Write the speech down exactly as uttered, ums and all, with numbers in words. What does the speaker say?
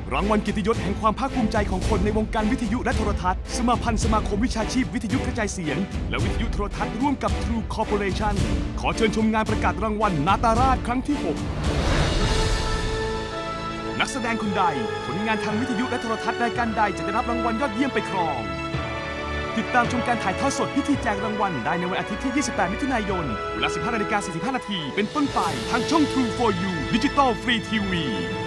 รางวัลเกียรติยศแห่งความภาคภูมิใจของคนในวงการวิทยุและโทรทัศน์สมาพันธ์สมาคมวิชาชีพวิทยุกระจายเสียงและวิทยุโทรทัศน์ร่วมกับ True Corporation ขอเชิญชมงานประกาศรางวัลนาตาราชครั้งที่ หก นักแสดงคนใดผลงานทางวิทยุและโทรทัศน์รายการใดจะได้รับรางวัลยอดเยี่ยมไปครองติดตามชมการถ่ายทอดสดพิธีแจกรางวัลได้ในวันอาทิตย์ที่ ยี่สิบแปด มิถุนายน เวลา สิบห้านาฬิกาสี่สิบห้านาทีเป็นต้นไปทางช่อง True โฟร์ ยู Digital Free ที วี